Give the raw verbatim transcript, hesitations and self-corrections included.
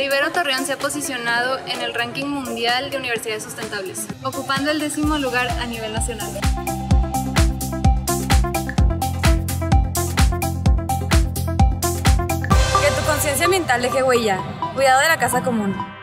Ibero Torreón se ha posicionado en el ranking mundial de universidades sustentables, ocupando el décimo lugar a nivel nacional. Que tu conciencia ambiental deje huella. Cuidado de la casa común.